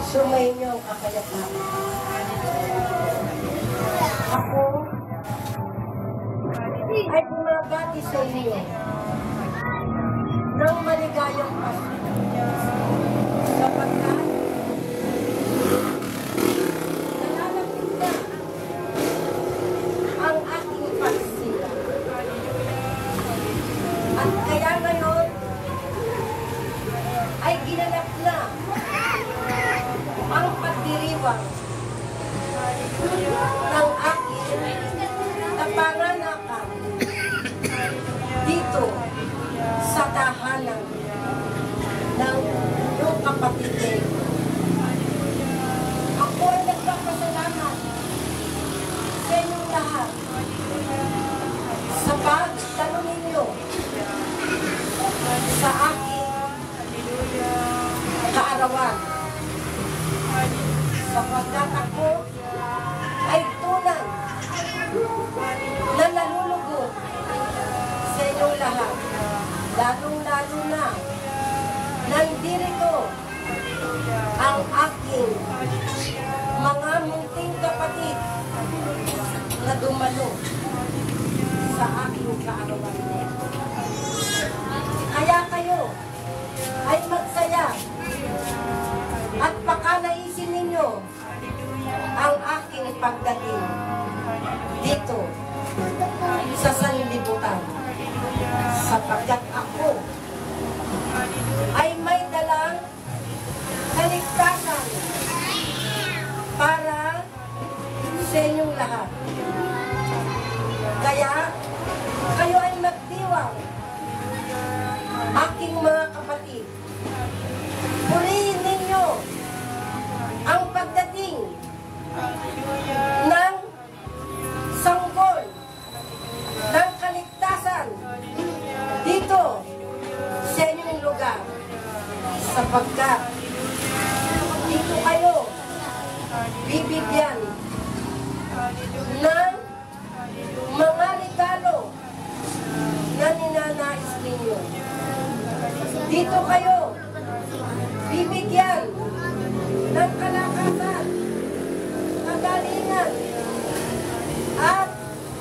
Sumayin niyo ang kakayapaan. Ako ay bumabati sa inyo ng maligayang Pasko sapagkat nalalapit na ang aking pagsilang. At kaya ngayon ay ginanap na ang pagdiriwang ng aking kapanganakan dito sa tahanan ng iyong kapatid ko. Ako ay nagpapasalamat sa inyong lahat sa pagtanong ninyo sa aking kaarawan. Sapagkat ako ay tunay na nalulugod sa inyong lahat. Lalong-lalo na nandirito ang aking mga munting kapatid na dumalo sa aking kaarawan nito. Kaya kayo ay magsaya at pakanaisin ninyo ang aking pagdating dito sa Sanlibutan, sapagkat ako ay may dalang kaligtasan para sa inyong lahat. Kaya kayo ay magdiwang, aking mga kapatid. Purihin ninyo ang pagdating ng sanggol ng kaligtasan dito sa inyong lugar, sapagkat dito kayo bibigyan ng mga regalo na ninanais ninyo. Dito kayo bibigyan ng kalakasan, kagalingan, at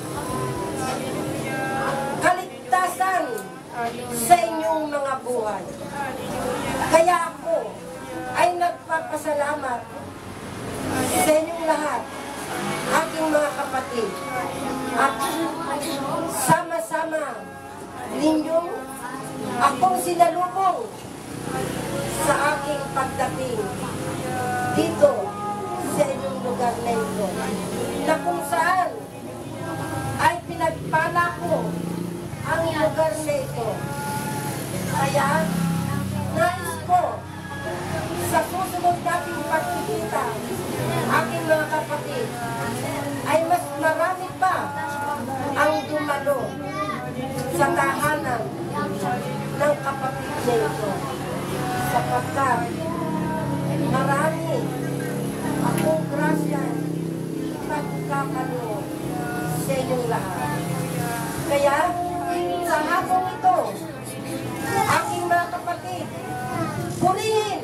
kaligtasan sa inyong mga buhay. Kaya ako ay nagpapasalamat sa inyong lahat, aking mga kapatid, at sama-sama ninyong akong sinalubong sa aking pagdating dito sa inyong lugar na ito, na kung saan ay pinagpala ko ang lugar na ito. Kaya nais ko sa susunod nating pagkikita, aking mga kapatid, ay mas marami pa ang dumalo sa tahanan ng kapatid na ito, sapagkat marami akong grasya pagkakaloob sa inyong lahat. Kaya sa hapong ito, aking mga kapatid, purihin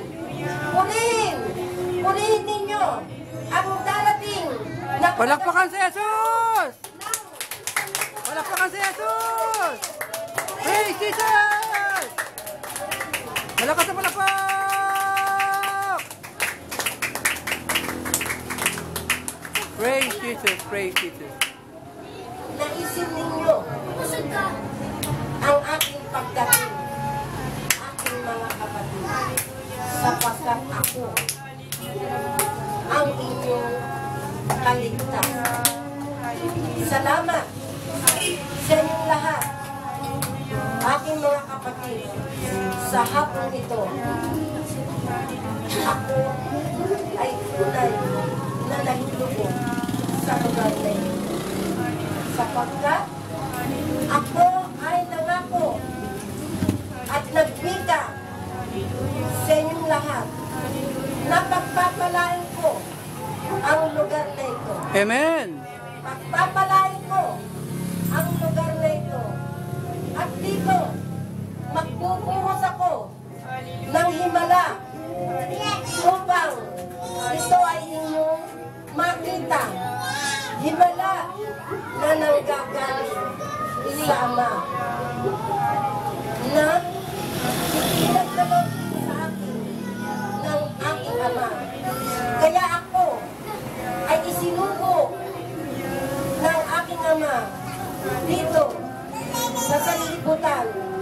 ninyo ang darating na palakpakan si Jesus! Palakpakan si Jesus! Praise Jesus! Malakas na palakpak! Praise Jesus! Praise Jesus! Naisin ninyo ang aking pagdating, aking mga kapatid, sapagkat ako ang inyong kaligtasan. Salamat sa inyong lahat, aking mga kapatid, sa hapon ito. Ako ay tunay na nalulugod sa lugar na ito, sapagkat ako ay nangako at nagbika sa inyong lahat na pagpapalain ko ang lugar na ito. Amen! Pagpapalain ko ang lugar na ito. At dito, magbubuhos ako ng himala upang na nanggagaling sa Ama na pinagdalog sa akin ng aking Ama. Kaya ako ay isinugo ng aking Ama dito sa Sanlibutan